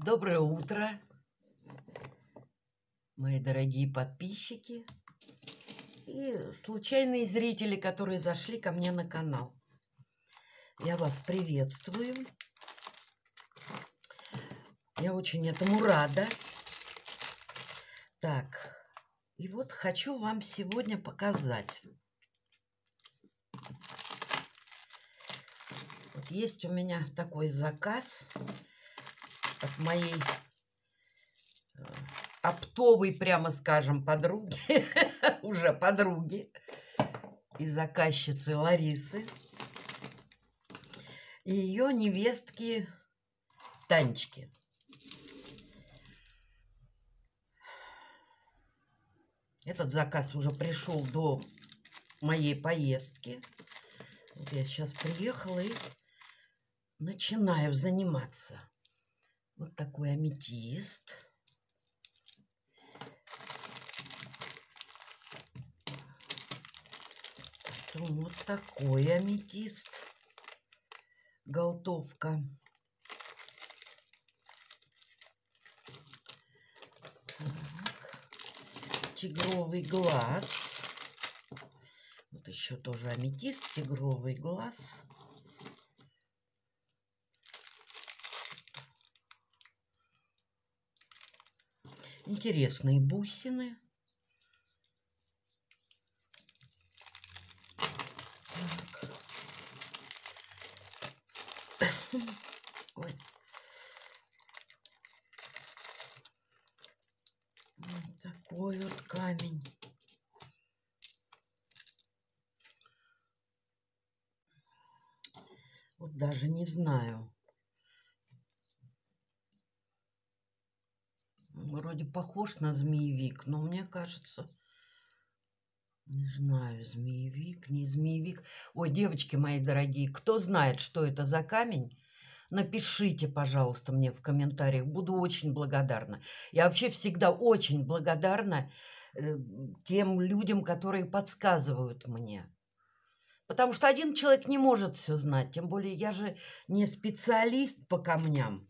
Доброе утро, мои дорогие подписчики и случайные зрители, которые зашли ко мне на канал. Я вас приветствую. Я очень этому рада. Так, и вот хочу вам сегодня показать. Вот есть у меня такой заказ от моей оптовой, прямо скажем, подруги, уже подруги и заказчицы Ларисы и ее невестки Танечки. Этот заказ уже пришел до моей поездки. Вот я сейчас приехала и начинаю заниматься. Вот такой аметист. Потом вот такой аметист. Голтовка. Так. Тигровый глаз. Вот еще тоже аметист, тигровый глаз. Интересные бусины. Ой. Вот такой вот камень. Вот даже не знаю. Вроде похож на змеевик, но мне кажется, не знаю, змеевик, не змеевик. Ой, девочки мои дорогие, кто знает, что это за камень, напишите, пожалуйста, мне в комментариях. Буду очень благодарна. Я вообще всегда очень благодарна тем людям, которые подсказывают мне. Потому что один человек не может все знать. Тем более я же не специалист по камням.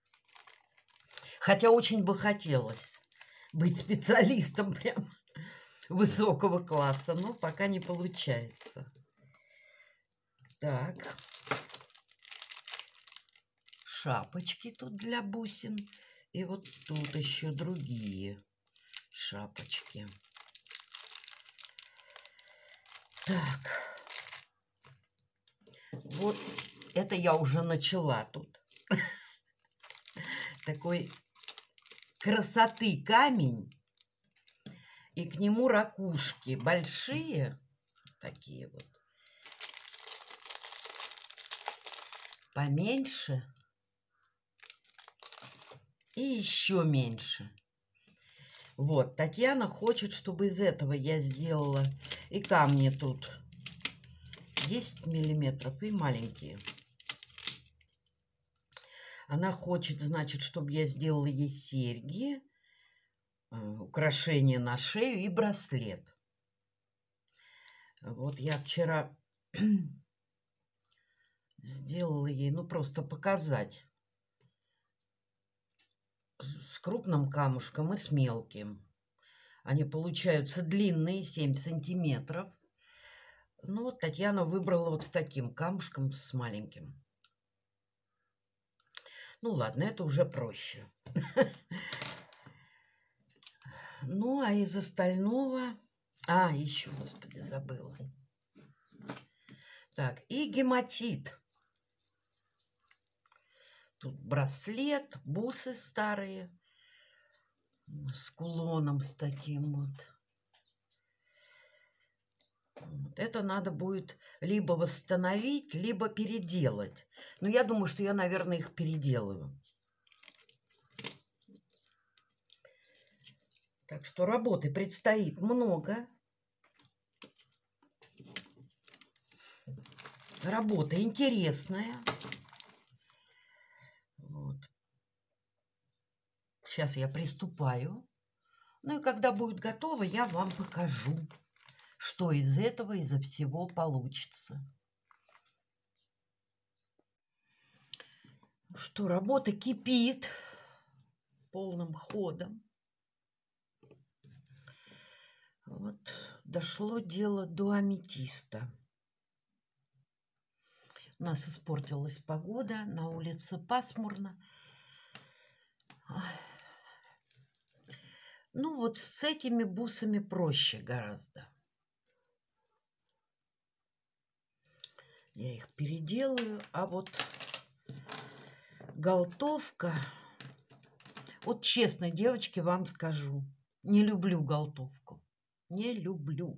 Хотя очень бы хотелось быть специалистом прям высокого класса, но пока не получается. Так. Шапочки тут для бусин. И вот тут еще другие шапочки. Так. Вот это я уже начала тут. Такой красоты камень. И к нему ракушки большие. Такие вот. Поменьше. И еще меньше. Вот, Татьяна хочет, чтобы из этого я сделала. И камни тут 10 миллиметров и маленькие. Она хочет, значит, чтобы я сделала ей серьги, украшения на шею и браслет. Вот я вчера сделала ей, ну, просто показать. С крупным камушком и с мелким. Они получаются длинные, 7 сантиметров. Ну, вот Татьяна выбрала вот с таким камушком, с маленьким. Ну, ладно, это уже проще. Ну, а из остального... А, еще, господи, забыла. Так, и гематит. Тут браслет, бусы старые. С кулоном, с таким вот. Это надо будет либо восстановить, либо переделать. Но я думаю, что я, наверное, их переделаю. Так что работы предстоит много. Работа интересная. Вот. Сейчас я приступаю. Ну и когда будет готово, я вам покажу, что из этого, изо всего получится. Что работа кипит. полным ходом. Вот дошло дело до аметиста. У нас испортилась погода, на улице пасмурно. Ну вот с этими бусами проще гораздо. Я их переделаю, а вот галтовка... Вот честно, девочки, вам скажу, не люблю галтовку. Не люблю.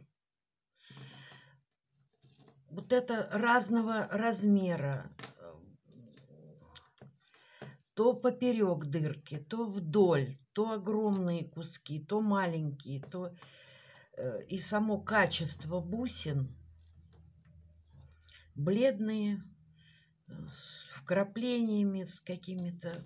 Вот это разного размера. То поперек дырки, то вдоль, то огромные куски, то маленькие, то... И само качество бусин бледные, с вкраплениями, с какими-то...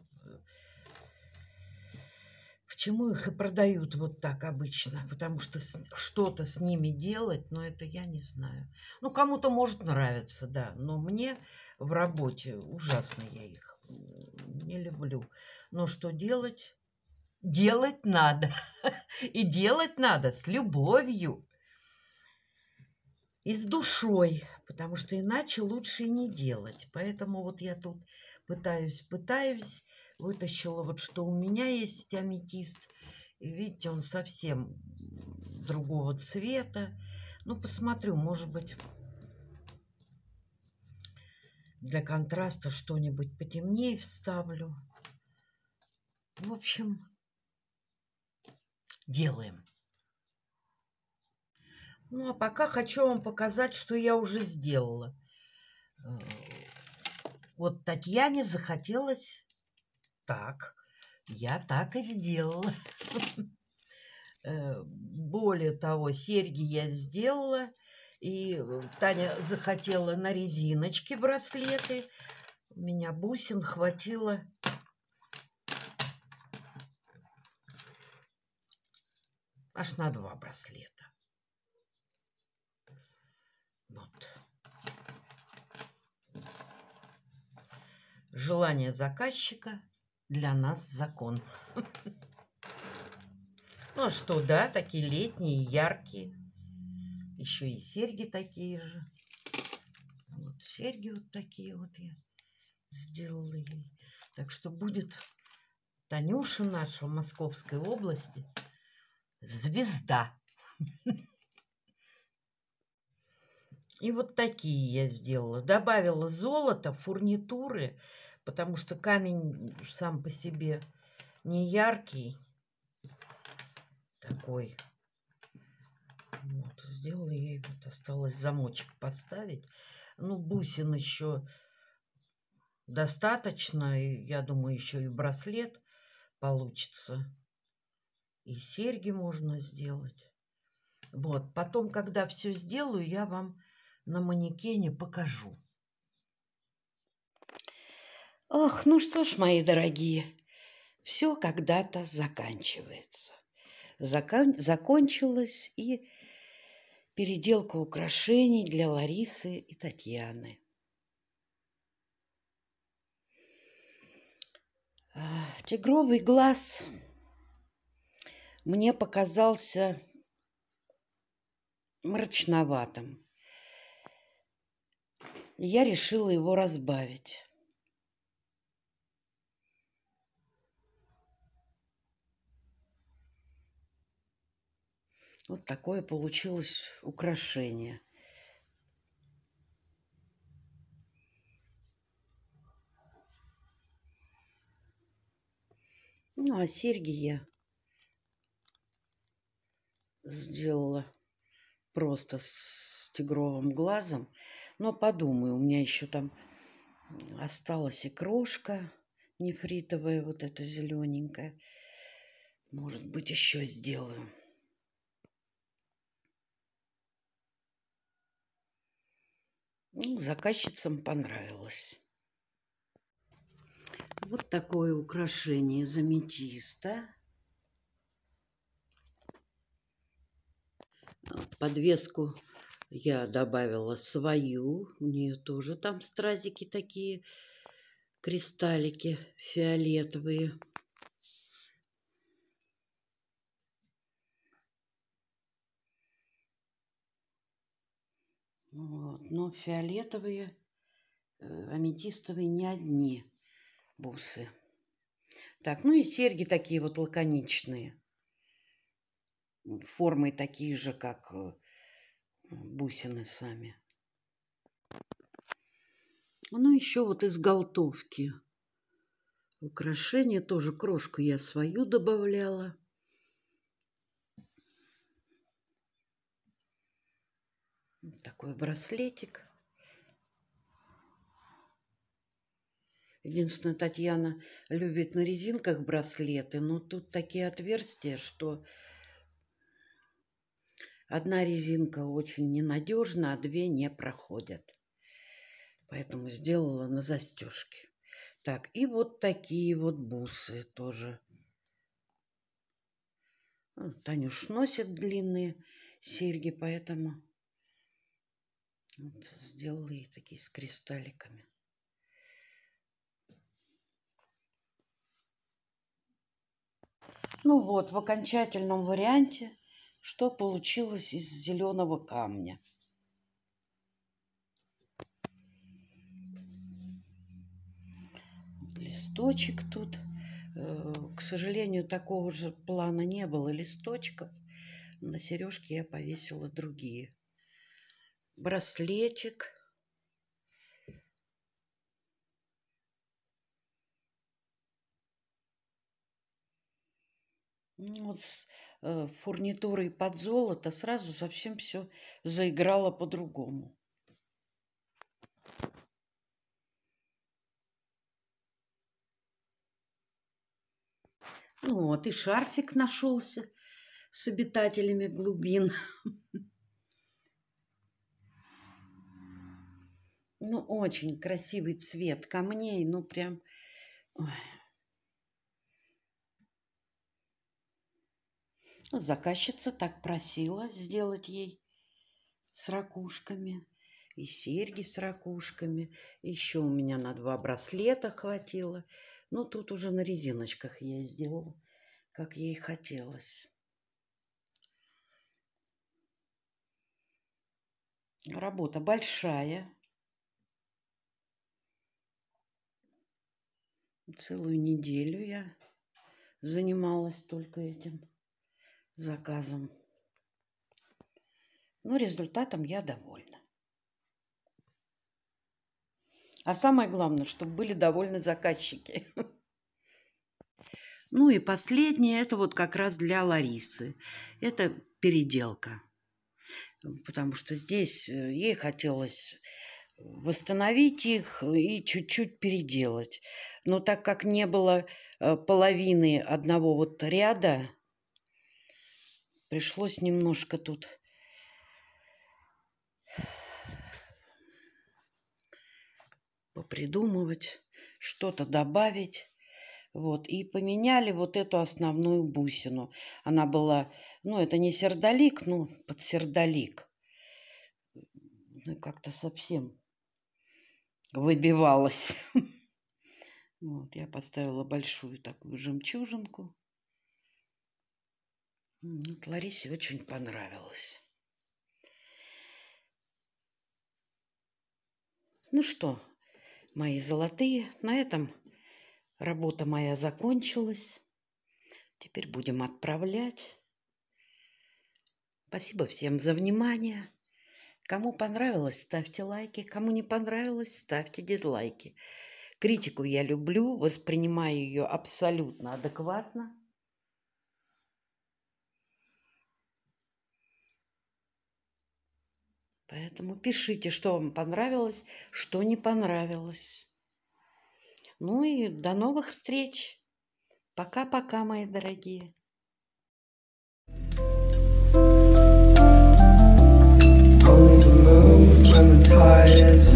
Почему их и продают вот так обычно? Потому что что-то с ними делать, но это я не знаю. Ну, кому-то может нравиться, да, но мне в работе ужасно я их не люблю. Но что делать? Делать надо. И делать надо с любовью. И с душой, потому что иначе лучше и не делать. Поэтому вот я тут пытаюсь. Вытащила вот, что у меня есть аметист. И видите, он совсем другого цвета. Ну, посмотрю, может быть, для контраста что-нибудь потемнее вставлю. В общем, делаем. Ну, а пока хочу вам показать, что я уже сделала. Вот Татьяне захотелось так. Я так и сделала. Более того, серьги я сделала. И Таня захотела на резиночке браслеты. У меня бусин хватило аж на 2 браслета. Вот. Желание заказчика для нас закон. Ну а что, да, такие летние, яркие. Еще и серьги такие же. Вот серьги вот такие вот я сделала ей. Так что будет Танюша наша в Московской области звезда. И вот такие я сделала. Добавила золото, фурнитуры, потому что камень сам по себе не яркий. Такой. Вот, сделала ей, вот осталось замочек поставить. Ну, бусин еще достаточно. И, я думаю, еще и браслет получится. И серьги можно сделать. Вот, потом, когда все сделаю, я вам на манекене покажу. Ох, ну что ж, мои дорогие, все когда-то заканчивается. Закончилась и переделка украшений для Ларисы и Татьяны. Тигровый глаз мне показался мрачноватым. И я решила его разбавить. Вот такое получилось украшение. Ну, а серьги я сделала просто с тигровым глазом. Но подумаю, у меня еще там осталась и крошка нефритовая, вот эта зелененькая. Может быть, еще сделаю. Ну, заказчицам понравилось. Вот такое украшение из аметиста. Подвеску я добавила свою. У нее тоже там стразики такие, кристаллики фиолетовые. Вот. Но фиолетовые, аметистовые не одни бусы. Так, ну и серьги такие вот лаконичные. Формой такие же, как бусины сами. Ну, еще вот из голтовки. Украшения тоже, крошку я свою добавляла. Вот такой браслетик. Единственное, Татьяна любит на резинках браслеты, но тут такие отверстия, что одна резинка очень ненадежна, а две не проходят. Поэтому сделала на застежке. Так, и вот такие вот бусы тоже. Танюш носит длинные серьги, поэтому вот сделала ей такие с кристалликами. Ну вот, в окончательном варианте, что получилось из зеленого камня. Листочек тут. К сожалению, такого же плана не было листочков. На сережки я повесила другие. Браслетик. Вот с фурнитурой под золото сразу совсем все заиграло по-другому. Ну вот и шарфик нашелся с обитателями глубин. Ну, очень красивый цвет камней, ну прям... Ой. Заказчица так просила сделать ей с ракушками. И серьги с ракушками. Еще у меня на 2 браслета хватило. Ну, тут уже на резиночках я сделала, как ей хотелось. Работа большая. Целую неделю я занималась только этим заказом. Но результатом я довольна. А самое главное, чтобы были довольны заказчики. Ну и последнее, это вот как раз для Ларисы. Это переделка. Потому что здесь ей хотелось восстановить их и чуть-чуть переделать. Но так как не было половины одного вот ряда, пришлось немножко тут попридумывать, что-то добавить. Вот, и поменяли вот эту основную бусину. Она была, ну, это не сердолик, ну, под сердолик. Ну, как-то совсем выбивалась. Вот, я поставила большую такую жемчужинку. Вот, Ларисе очень понравилось. Ну что, мои золотые, на этом работа моя закончилась. Теперь будем отправлять. Спасибо всем за внимание. Кому понравилось, ставьте лайки. Кому не понравилось, ставьте дизлайки. Критику я люблю, воспринимаю ее абсолютно адекватно. Поэтому пишите, что вам понравилось, что не понравилось. Ну и до новых встреч. Пока-пока, мои дорогие. Always alone when the tide is